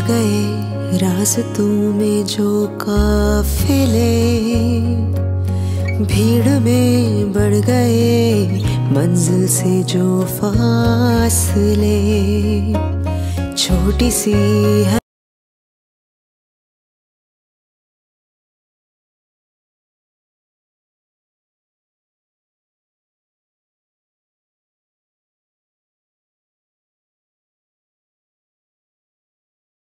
गए रास्तों में जो काफिले, भीड़ में बढ़ गए मंजिल से जो फासले, छोटी सी है